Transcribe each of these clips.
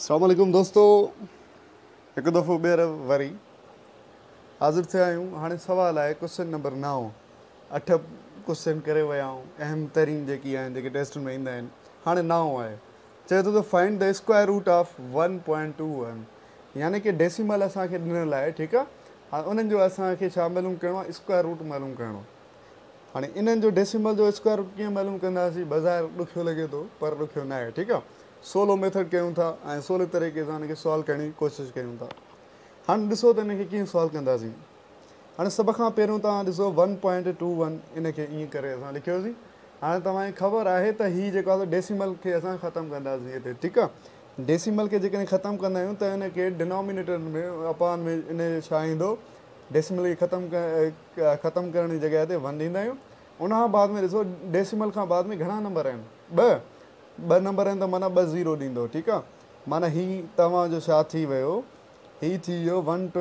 अस्सलामुअलैकुम दोस्तों, एक दफ़ो ॿीहर वरी हाज़िर थिया आहियूं। हाणे सवाल आहे क्वेश्चन नंबर 9। 8 क्वेश्चन करे विया आहियूं, अहम तरीन जेकी आहिनि, जेके टेस्ट में ईंदा आहिनि। हाणे 9 आहे, चए थो त find the square root of 1.21, यानी कि डेसिमल असांखे ॾिनल आहे। ठीकु आहे, हाणे उन्हनि जो असांखे छा मालूम करिणो आहे, स्क्वायर रूट मालूम करिणो। हाणे इन्हनि जो डेसिमल जो स्क्वायर रूट कीअं मालूम कंदासीं? बाज़ारि ॾुखियो लॻे थो, पर ॾुखियो न आहे। ठीकु आहे, सोलो मेथड कयूं था ऐं सोले तरीक़े सां हिनखे सॉल्व करण जी कोशिशि कयूं था। हाणे ॾिसो त हिनखे कीअं सॉल्व कंदासीं। हाणे सभ खां पहिरियों तव्हां ॾिसो 1.21 इनखे ईअं करे असां लिखियोसीं। हाणे तव्हांखे ख़बर आहे त हीअ जेको आहे डेसिमल खे असां ख़तमु कंदासीं हिते। ठीकु आहे, डेसिमल खे जेकॾहिं ख़तमु कंदा आहियूं त हिनखे डिनोमिनेटर में अपान में इन छा ईंदो, डेसिमल खे ख़तमु करण जी जॻह ते 1 ॾींदा आहियूं। उनखां बाद में ॾिसो डेसिमल खां बाद में घणा नंबर आहिनि? ॿ नंबर आहिनि, त माना 2 ज़ीरो ॾींदो। ठीकु आहे, माना हीअ तव्हांजो छा थी वियो, हीअ थी वियो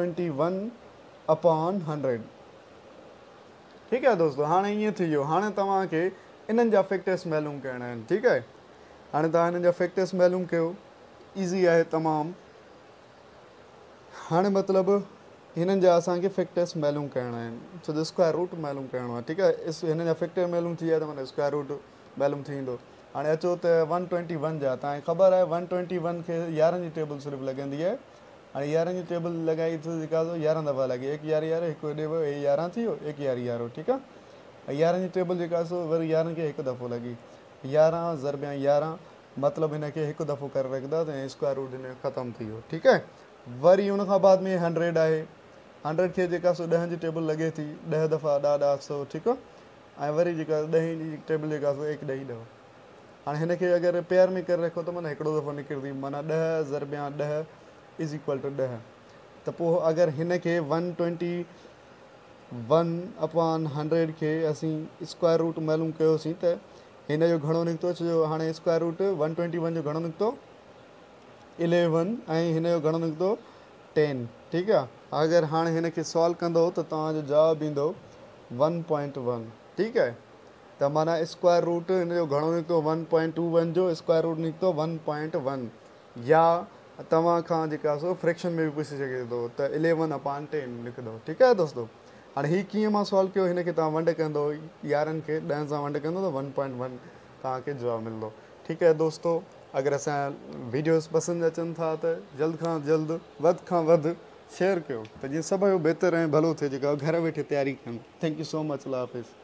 121/100। ठीकु आहे दोस्तों, हाणे ईअं थी वियो। हाणे तव्हांखे इन्हनि जा फैक्टर्स मालूम करणा आहिनि। ठीकु आहे, हाणे तव्हां हिननि जा फैक्टर्स मालूम कयो, ईज़ी आहे तमामु। हाणे मतिलबु हिननि जा असांखे फैक्टर्स मालूम करणा आहिनि, छो त स्क्वायर रूट मालूम करिणो आहे। ठीकु आहे, हिन जा फैक्टर मालूम थी विया त माना स्क्वायर रूट मालूम थी वेंदो। हाणे अचो त 121 जा, तव्हांखे ख़बर आहे 121 खे 11 जी टेबल सिर्फ़ु लॻंदी आहे। हाणे 11 जी टेबल लॻाई त जेका 11 दफ़ा लॻे, 1 यारी 11, हिकु ॾे 11 थी वियो, 1 यारी 11। ठीकु आहे, 11 जी टेबल जेका सो वरी 11 खे हिकु दफ़ो लॻी, 11 ज़रबिया 11, मतिलबु हिनखे हिकु दफ़ो करे रखंदा त स्क्वायर रूट हिन ख़तमु थी वियो। ठीकु आहे, वरी उनखां बाद में 100 आहे। 100 खे जेका सो 10 जी टेबल लॻे थी, 10 दफ़ा 10 100। ठीकु आहे, ऐं वरी जेका 10 जी टेबल जेका सो 1 ॾही 10। हाणे हिनखे अगरि पेयर में करे रखो त माना हिकिड़ो दफ़ो निकिरंदी, माना 10 ज़रबिया 10 इज़ इक्वल टू 10। त पोइ अगरि हिनखे 121/100 खे असीं स्क्वायर रूट मालूम कयोसीं त हिन जो घणो निकितो? छो हाणे स्क्वायर रूट 121 जो घणो निकितो? 11, ऐं हिन जो घणो निकितो? 10। ठीकु आहे, अगरि हाणे हिनखे सॉल्व कंदो त तव्हांजो जवाबु ईंदो 1.1। ठीकु आहे, त माना स्क्वायर रूट हिन जो घणो निकितो? 1.21 जो स्क्वायर रूट निकितो 1.1। या तव्हां खां जेका सो फ्रैक्शन में बि पुछी सघे थो त 11/10 लिखंदो। ठीकु आहे दोस्तों, हाणे हीअ कीअं मां सॉल्व कयो, हिनखे तव्हां वंड कंदो, 11 खे 10 सां वंड कंदो त 1.1 तव्हांखे जवाबु मिलंदो। ठीकु आहे दोस्तों, अगरि असांजा वीडियोस पसंदि अचनि था त जल्द खां जल्द वधि खां वधि शेयर कयो, त जीअं सभु जो बहितर ऐं भलो थिए, जेका घर वेठे तयारी कनि। थैंक यू सो मच, अल्लाह हाफ़िज़।